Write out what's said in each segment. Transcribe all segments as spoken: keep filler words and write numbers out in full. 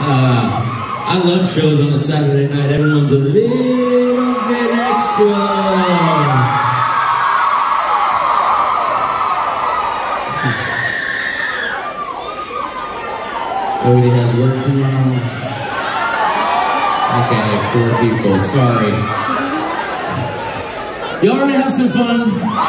I love shows on a Saturday night. Everyone's a little bit extra. Nobody has work tomorrow. Okay, like four people. Sorry. You already have some fun?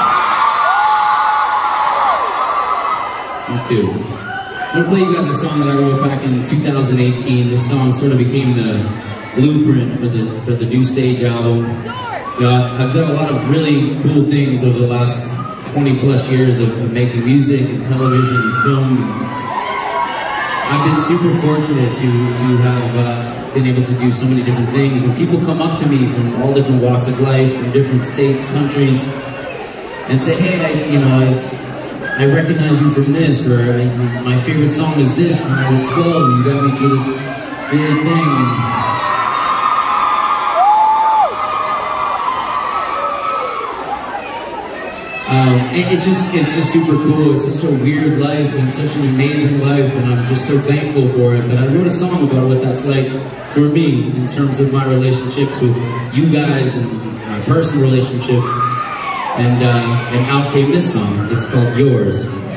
Me too. I'm gonna play you guys a song that I wrote back in two thousand eighteen. This song sort of became the blueprint for the for the New Stage album. You know, I've, I've done a lot of really cool things over the last twenty plus years of, of making music and television and film. I've been super fortunate to to have uh, been able to do so many different things, and people come up to me from all different walks of life, from different states, countries, and say, "Hey, I, you know, I." I recognize you from this, or I, my favorite song is this. When I was twelve, and you got me through this weird thing. Um, it, it's just, it's just super cool. It's such a weird life and such an amazing life, and I'm just so thankful for it. But I wrote a song about what that's like for me in terms of my relationships with you guys and my personal relationships. And, uh, and out came this song. It's called Yours.